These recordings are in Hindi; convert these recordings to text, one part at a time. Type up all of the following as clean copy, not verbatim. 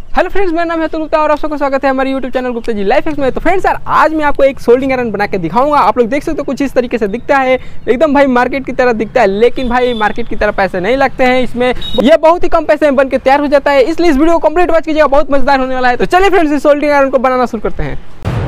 हेलो फ्रेंड्स, मेरा नाम है अतुल गुप्ता और आप सबका स्वागत है हमारे YouTube channel Gupta ji life hacks में। तो फ्रेंड्स यार, आज मैं आपको एक सोल्डिंग आयरन बना के दिखाऊंगा। आप लोग देख सकते हो कुछ इस तरीके से दिखता है, एकदम भाई मार्केट की तरह दिखता है, लेकिन भाई मार्केट की तरह पैसे नहीं लगते हैं इसमें। ये बहुत ही कम पैसे में बन के तैयार हो जाता है, इसलिए इस वीडियो को कंप्लीट वॉच कीजिएगा, बहुत मजेदार होने वाला है। तो चलिए फ्रेंड्स, इस सोल्डिंग आयरन को बनाना शुरू करते हैं।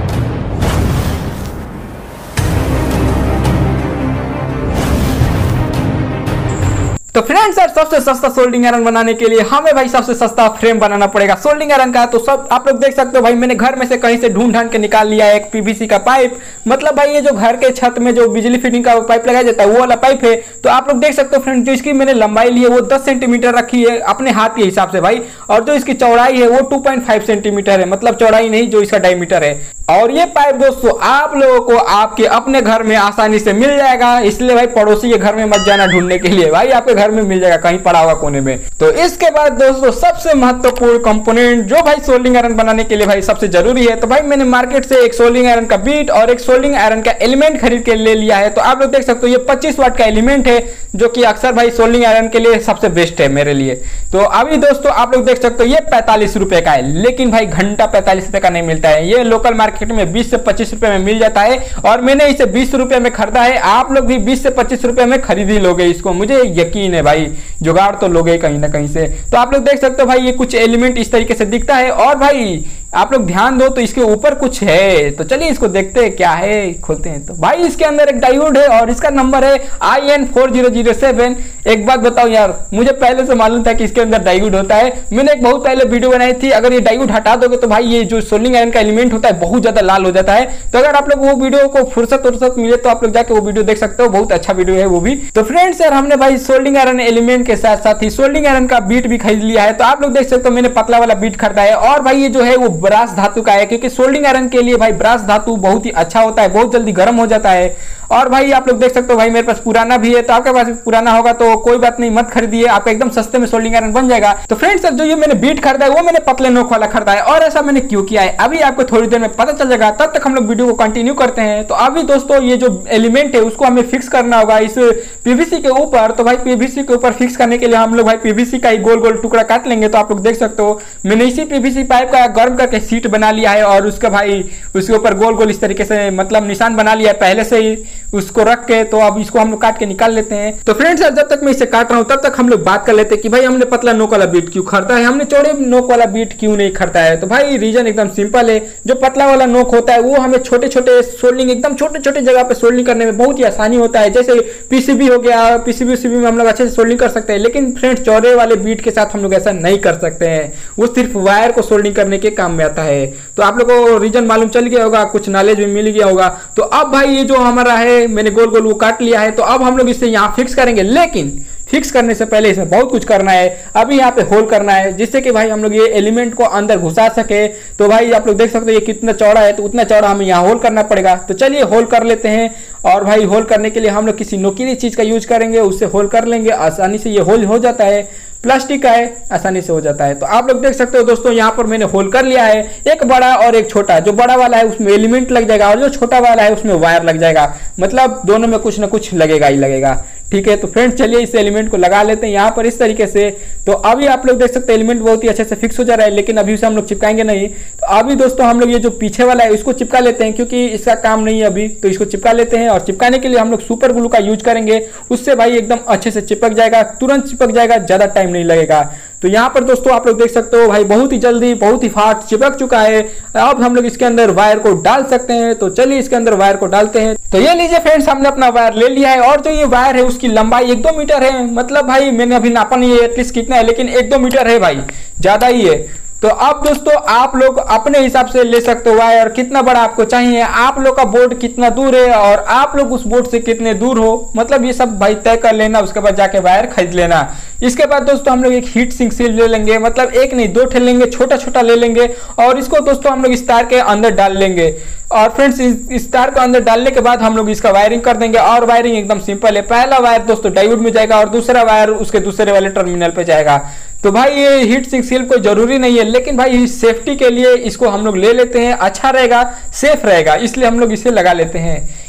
तो फ्रेंड्स यार, सबसे सस्ता सोल्डिंग आयरन बनाने के लिए हमें भाई सबसे सस्ता फ्रेम बनाना पड़ेगा सोल्डिंग आयरन का। तो सब आप लोग देख सकते हो भाई, मैंने घर में से कहीं से ढूंढ ढांड के निकाल लिया है एक पीवीसी का पाइप। मतलब भाई ये जो घर के छत में जो बिजली फिटिंग का पाइप लगाया जाता है वो वाला पाइप है। तो आप लोग देख सकते हो फ्रेंड्स, जो इसकी मैंने लंबाई ली है वो 10 सेंटीमीटर रखी है अपने हाथ के हिसाब से भाई, और जो इसकी चौड़ाई है वो 2.5 सेंटीमीटर है, मतलब चौड़ाई नहीं जो इसका डायमीटर है। और ये पाइप दोस्तों आप लोगों को आपके अपने घर में आसानी से मिल जाएगा, इसलिए भाई पड़ोसी के घर में मत जाना ढूंढने के लिए, भाई आपके घर में मिल जाएगा कहीं पड़ा हुआ कोने में। तो इसके बाद दोस्तों सबसे महत्वपूर्ण कंपोनेंट जो भाई सोल्डिंग आयरन बनाने के लिए भाई सबसे जरूरी है, तो भाई मैंने मार्केट से एक सोल्डिंग आयरन का बीट और एक सोल्डिंग आयरन का एलिमेंट खरीद के ले लिया है। तो आप लोग देख सकते हो ये 25 वाट का एलिमेंट है, जो कि अक्सर भाई सोल्डिंग आयरन के लिए सबसे बेस्ट है मेरे लिए। तो अभी दोस्तों आप लोग देख सकते हो ये 45 रुपए का है, लेकिन भाई घंटा 45 रुपए का नहीं मिलता है, ये लोकल मार्केट में 20 से 25 रुपए में मिल जाता है, और मैंने इसे 20 रुपए में खरीदा है। आप लोग भी 20 से 25 रुपए में खरीद ही लोगे इसको, मुझे यकीन है भाई, जुगाड़ तो लोगे कहीं ना कहीं से। तो आप लोग देख सकते हो भाई ये कुछ एलिमेंट इस तरीके से दिखता है, और भाई आप लोग ध्यान दो तो इसके ऊपर कुछ है। तो चलिए इसको देखते हैं क्या है, खोलते हैं। तो भाई इसके अंदर एक डायोड है और इसका नंबर है IN4007। एक बात बताओ यार, मुझे पहले से मालूम था कि इसके अंदर डायोड होता है, मैंने एक बहुत पहले वीडियो बनाई थी। अगर ये डायोड हटा दोगे तो भाई ये जो सोल्डिंग आयरन का एलिमेंट होता है बहुत ज्यादा लाल हो जाता है। तो अगर आप लोग वो वीडियो को फुर्सत मिले तो आप लोग जाके वो वीडियो देख सकते हो, बहुत अच्छा वीडियो है वो भी। तो फ्रेंड्स यार, हमने भाई सोल्डिंग आयरन एलिमेंट के साथ साथ ही सोल्डिंग आयरन का बीट भी खरीद लिया है। तो आप लोग देख सकते हो मैंने पतला वाला बीट खरीदा है, और भाई ये जो है वो ब्रास धातु का है, क्योंकि सोल्डिंग आयरन के लिए भाई ब्रास धातु बहुत ही अच्छा होता है, बहुत जल्दी गर्म हो जाता है। और भाई आप लोग देख सकते हो भाई मेरे पास पुराना भी है, तो आपके पास पुराना होगा तो कोई बात नहीं, मत खरीदिए, आपका एकदम सस्ते में सोल्डिंग आयरन बन जाएगा। तो फ्रेंड्स जो ये मैंने बीट खरीदा है वो मैंने पतले नोक वाला खरीदा है, और ऐसा मैंने क्यों किया है अभी आपको थोड़ी देर में पता चल जाएगा। तब तक हम लोग वीडियो को कंटिन्यू करते हैं। तो अभी दोस्तों ये जो एलिमेंट है उसको हमें फिक्स करना होगा इस पीवीसी के ऊपर। तो भाई पीवीसी के ऊपर फिक्स करने के लिए हम लोग भाई पीवीसी का ही गोल गोल टुकड़ा काट लेंगे। तो आप लोग देख सकते हो मैंने इसी पीवीसी पाइप का गर्म करके सीट बना लिया है, और उसका भाई उसके ऊपर गोल गोल इस तरीके से मतलब निशान बना लिया है पहले से ही उसको रख के। तो अब इसको हम लोग काट के निकाल लेते हैं। तो फ्रेंड्स जब तक मैं इसे काट रहा हूं तब तक हम लोग बात कर लेते हैं कि भाई हमने पतला नोक वाला बीट क्यों खरीदा है, हमने चौड़े नोक वाला बीट क्यों नहीं खरीदा है। तो भाई रीजन एकदम सिंपल है, जो पतला वाला नोक होता है वो हमें छोटे छोटे सोल्डिंग एकदम छोटे छोटे जगह पे सोल्डिंग करने में बहुत ही आसानी होता है। जैसे पीसीबी हो गया, पीसीबी में हम लोग अच्छे से सोल्डिंग कर सकते हैं, लेकिन फ्रेंड्स चौड़े वाले बीट के साथ हम लोग ऐसा नहीं कर सकते हैं, वो सिर्फ वायर को सोल्डिंग करने के काम में आता है। तो आप लोग को रीजन मालूम चल गया होगा, कुछ नॉलेज भी मिल गया होगा। तो अब भाई ये जो हमारा है मैंने गोल गोल वो काट लिया है, तो अब हम लोग इसे यहाँ फिक्स करेंगे, लेकिन फिक्स करने से पहले इसमें बहुत कुछ करना है। अभी यहाँ पे होल करना है, जिससे कि भाई हम लोग ये एलिमेंट को अंदर घुसा सके। तो भाई आप लोग देख सकते हो ये कितना चौड़ा है, तो उतना चौड़ा हमें यहाँ होल करना पड़ेगा। तो चलिए होल कर लेते हैं, और भाई होल करने के लिए हम लोग किसी नोकीली चीज का यूज करेंगे, उससे होल कर लेंगे, आसानी से ये होल हो जाता है। प्लास्टिक का है, आसानी से हो जाता है। तो आप लोग देख सकते हो दोस्तों यहाँ पर मैंने होल कर लिया है, एक बड़ा और एक छोटा। जो बड़ा वाला है उसमें एलिमेंट लग जाएगा, और जो छोटा वाला है उसमें वायर लग जाएगा, मतलब दोनों में कुछ ना कुछ लगेगा ही लगेगा। ठीक है, तो फ्रेंड्स चलिए इस एलिमेंट को लगा लेते हैं यहाँ पर इस तरीके से। तो अभी आप लोग देख सकते हैं एलिमेंट बहुत ही अच्छे से फिक्स हो जा रहा है, लेकिन अभी उसे हम लोग चिपकाएंगे नहीं। तो अभी दोस्तों हम लोग ये जो पीछे वाला है इसको चिपका लेते हैं, क्योंकि इसका काम नहीं है अभी, तो इसको चिपका लेते हैं। और चिपकाने के लिए हम लोग सुपर ग्लू का यूज करेंगे, उससे भाई एकदम अच्छे से चिपक जाएगा, तुरंत चिपक जाएगा, ज्यादा टाइम नहीं लगेगा। तो यहाँ पर दोस्तों आप लोग देख सकते हो भाई बहुत ही जल्दी बहुत ही फास्ट चिपक चुका है। अब हम लोग इसके अंदर वायर को डाल सकते हैं। तो चलिए इसके अंदर वायर को डालते हैं। तो ये लीजिए फ्रेंड्स, हमने अपना वायर ले लिया है, और जो ये वायर है उसकी लंबाई 1-2 मीटर है, मतलब भाई मैंने अभी नापा नहीं है एटलीस्ट कितना है, लेकिन 1-2 मीटर है भाई, ज्यादा ही है। तो अब दोस्तों आप लोग अपने हिसाब से ले सकते हो वायर, कितना बड़ा आपको चाहिए, आप लोग का बोर्ड कितना दूर है, और आप लोग उस बोर्ड से कितने दूर हो, मतलब ये सब भाई तय कर लेना। उसके बाद जाके वायर खरीद लेना। इसके बाद दोस्तों हम लोग एक हीट सिंक सील ले लेंगे, मतलब एक नहीं 2 ठे लेंगे, छोटा छोटा ले लेंगे, और इसको दोस्तों हम लोग इस तार के अंदर डाल लेंगे। और फ्रेंड्स इस तार को अंदर डालने के बाद हम लोग इसका वायरिंग कर देंगे, और वायरिंग एकदम सिंपल है। पहला वायर दोस्तों डायोड में जाएगा, और दूसरा वायर उसके दूसरे वाले टर्मिनल पे जाएगा। तो भाई ये हीट सिंक सील कोई जरूरी नहीं है, लेकिन भाई सेफ्टी के लिए इसको हम लोग ले लेते हैं, अच्छा रहेगा, सेफ रहेगा, इसलिए हम लोग इसे लगा लेते हैं।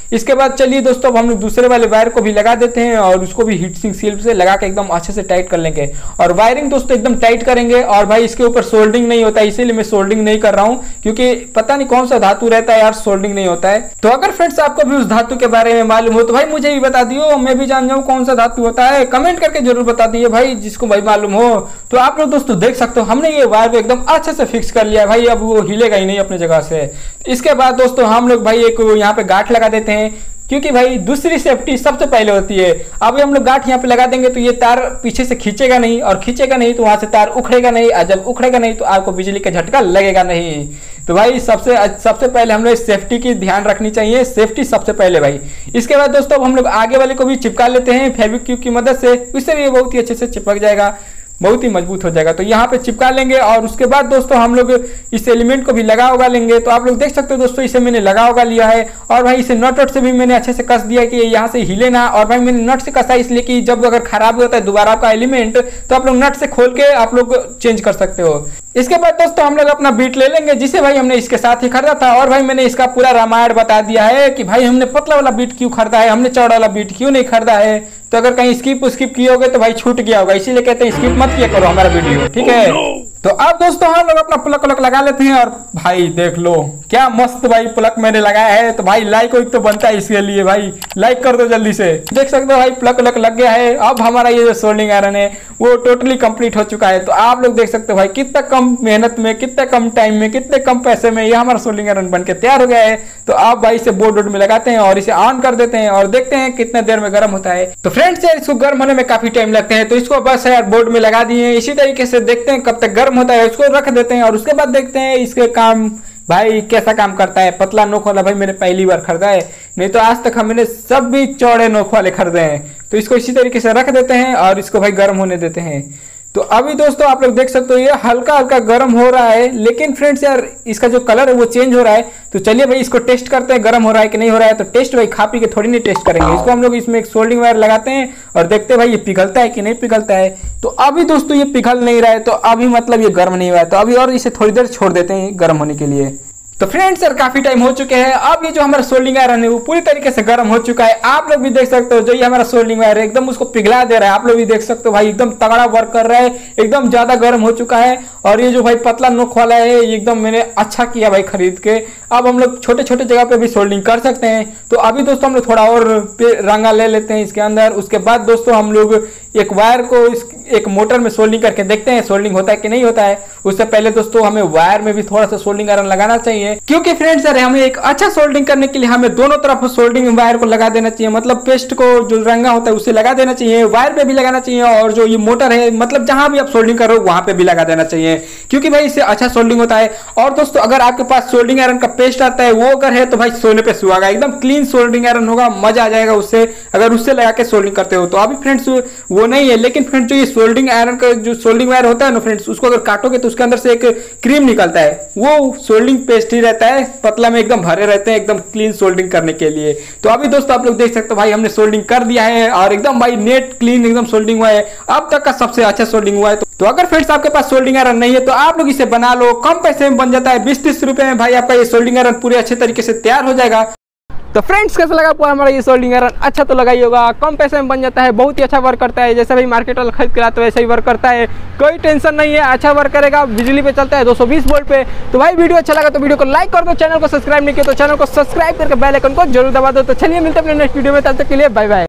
इसके बाद चलिए दोस्तों अब हम लोग दूसरे वाले वायर को भी लगा देते हैं और उसको भी हीट सिंक सील से लगा के एकदम अच्छे से टाइट कर लेंगे। और वायरिंग दोस्तों एकदम टाइट करेंगे। और भाई इसके ऊपर सोल्डिंग नहीं होता है, इसीलिए मैं सोल्डिंग नहीं कर रहा हूं, क्योंकि पता नहीं कौन सा धातु रहता है यार, सोल्डिंग नहीं होता है। तो अगर फ्रेंड्स आपको भी उस धातु के बारे में मालूम हो तो भाई मुझे भी बता दियो, मैं भी जान जाऊं कौन सा धातु होता है। कमेंट करके जरूर बता दिए भाई, जिसको भाई मालूम हो। तो आप लोग दोस्तों देख सकते हो हमने ये वायर को एकदम अच्छे से फिक्स कर लिया भाई, अब वो हिलेगा ही नहीं अपने जगह से। इसके बाद दोस्तों हम लोग भाई एक यहाँ पे गांठ लगा देते हैं, क्योंकि भाई दूसरी सेफ्टी सबसे पहले होती है। अभी हम लोग गांठ यहाँ पे लगा देंगे तो ये तार पीछे से खींचेगा नहीं, और खींचेगा नहीं तो वहां से तार उखड़ेगा नहीं, और जब उखड़ेगा नहीं तो आपको बिजली का झटका लगेगा नहीं। तो भाई सबसे पहले हम लोग सेफ्टी की ध्यान रखनी चाहिए, सेफ्टी सबसे पहले भाई। इसके बाद दोस्तों अब हम लोग आगे वाले को भी चिपका लेते हैं फेविक्विक की मदद से, उससे भी बहुत ही अच्छे से चिपक जाएगा, बहुत ही मजबूत हो जाएगा। तो यहाँ पे चिपका लेंगे और उसके बाद दोस्तों हम लोग इस एलिमेंट को भी लगा उगा लेंगे। तो आप लोग देख सकते हो दोस्तों इसे मैंने लगा उगा लिया है, और भाई इसे नट से भी मैंने अच्छे से कस दिया कि यहाँ से हिले ना। और भाई मैंने नट से कसा इसलिए कि जब अगर खराब होता है दोबारा आपका एलिमेंट तो आप लोग नट से खोल के आप लोग चेंज कर सकते हो। इसके बाद दोस्तों हम लोग अपना बीट ले लेंगे, जिसे भाई हमने इसके साथ ही खरीदा था। और भाई मैंने इसका पूरा रामायण बता दिया है कि भाई हमने पतला वाला बीट क्यों खरीदा है, हमने चौड़ा वाला बीट क्यों नहीं खरीदा है। तो अगर कहीं स्किप किए होगे तो भाई छूट गया होगा, इसीलिए कहते हैं स्किप मत किया करो हमारा वीडियो, ठीक है। तो अब दोस्तों हम लोग अपना प्लग लगा लेते हैं। और भाई देख लो क्या मस्त भाई प्लग मैंने लगाया है। तो भाई लाइक तो बनता है, इसके लिए भाई लाइक कर दो जल्दी से। देख सकते हो भाई प्लग लग गया है। अब हमारा ये जो सोल्डिंग आयरन है वो टोटली कंप्लीट हो चुका है। तो आप लोग देख सकते हो भाई कितना कम मेहनत में, कितने कम टाइम में, कितने कम पैसे में ये हमारा सोल्डिंग आयरन बन के तैयार हो गया है। तो आप भाई इसे बोर्ड में लगाते हैं और इसे ऑन कर देते हैं और देखते हैं कितने देर में गर्म होता है। तो फ्रेंड्स यार इसको गर्म होने में काफी टाइम लगते हैं, तो इसको बस यार बोर्ड में लगा दिए। इसी तरीके से देखते हैं कब तक गर्म होता है, इसको रख देते हैं और उसके बाद देखते हैं इसके काम भाई कैसा काम करता है। पतला नोक वाला भाई मैंने पहली बार खरीदा है, नहीं तो आज तक हमने सब भी चौड़े नोक वाले खरीदे हैं। तो इसको इसी तरीके से रख देते हैं और इसको भाई गर्म होने देते हैं। तो अभी दोस्तों आप लोग देख सकते हो ये हल्का हल्का गर्म हो रहा है, लेकिन फ्रेंड्स यार इसका जो कलर है वो चेंज हो रहा है। तो चलिए भाई इसको टेस्ट करते हैं गर्म हो रहा है कि नहीं हो रहा है। तो टेस्ट भाई खा पी के थोड़ी नहीं टेस्ट करेंगे, इसको हम लोग इसमें एक सोल्डिंग वायर लगाते हैं और देखते हैं भाई ये पिघलता है कि नहीं पिघलता है। तो अभी दोस्तों ये पिघल नहीं रहा है, तो अभी मतलब ये गर्म नहीं हुआ है। तो अभी और इसे थोड़ी देर छोड़ देते हैं गर्म होने के लिए। तो फ्रेंड्स यार काफी टाइम हो चुके हैं, अब ये जो हमारा सोल्डिंग आयरन है वो पूरी तरीके से गर्म हो चुका है। आप लोग भी देख सकते हो जो ये हमारा सोल्डिंग आयरन है एकदम उसको पिघला दे रहा है। आप लोग भी देख सकते हो भाई एकदम तगड़ा वर्क कर रहा है, एकदम ज्यादा गर्म हो चुका है। और ये जो भाई पतला नोक वाला है ये एकदम मैंने अच्छा किया भाई खरीद के। अब हम लोग छोटे छोटे जगह पे भी सोल्डिंग कर सकते हैं। तो अभी दोस्तों हम लोग थोड़ा और रंगा ले लेते हैं इसके अंदर। उसके बाद दोस्तों हम लोग एक वायर को एक मोटर में सोल्डिंग करके देखते हैं सोल्डिंग होता है कि नहीं होता है। उससे पहले दोस्तों हमें वायर में भी थोड़ा सा सोल्डिंग आयरन लगाना चाहिए, क्योंकि फ्रेंड्स यार हमें एक अच्छा सोल्डिंग करने के लिए हमें दोनों तरफ सोल्डिंग वायर को लगा देना चाहिए। मतलब पेस्ट को जो रंगा होता है उसे लगा देना चाहिए, वायर पे भी लगाना चाहिए, और जो ये मोटर है मतलब जहां भी आप सोल्डिंग करो वहां पे भी लगा देना चाहिए, क्योंकि भाई इससे अच्छा सोल्डिंग होता है। और दोस्तों अगर आपके पास सोल्डिंग आयरन का पेस्ट आता है वो अगर है तो भाई सोने पे सुहागा, एकदम क्लीन सोल्डिंग आयरन होगा, मजा आ जाएगा उससे अगर उससे लगा के सोल्डिंग करते हो। तो अभी फ्रेंड्स वो नहीं है, लेकिन फ्रेंड्स जो ये सोल्डिंग आयरन का जो सोल्डिंग वायर होता है ना फ्रेंड्स, उसको अगर काटोगे तो उसके अंदर से एक क्रीम निकलता है, वो सोल्डिंग पेस्ट ही रहता है, पतला में एकदम भरे रहते हैं एकदम क्लीन सोल्डिंग करने के लिए। तो अभी दोस्तों आप लोग देख सकते हो भाई हमने सोल्डिंग कर दिया है और एकदम भाई नेट क्लीन एकदम सोल्डिंग हुआ है, अब तक का सबसे अच्छा सोल्डिंग हुआ है। तो अगर फ्रेंड्स आपके पास सोल्डिंग आयरन नहीं है तो आप लोग इसे बना लो, कम पैसे में बन जाता है, 20-30 रुपए में भाई आपका ये सोल्डिंग आयरन पूरे अच्छे तरीके से तैयार हो जाएगा। तो फ्रेंड्स कैसा लगा पूरा हमारा ये सोल्डिंग आयरन? अच्छा तो लगा ही होगा, कम पैसे में बन जाता है, बहुत ही अच्छा वर्क करता है, जैसे भाई मार्केट वाला खरीद के लाते वैसे ही वर्क करता है, कोई टेंशन नहीं है, अच्छा वर्क करेगा, बिजली पे चलता है 220 वोल्ट पे। तो भाई वीडियो अच्छा लगा तो वीडियो को लाइक कर दो, चैनल को सब्सक्राइब नहीं किया तो चैनल को सब्सक्राइब करके बेल आइकन को जरूर दबा दो। तो चलिए मिलते हैं अपने नेक्स्ट वीडियो में, तब तक के लिए बाय बाय।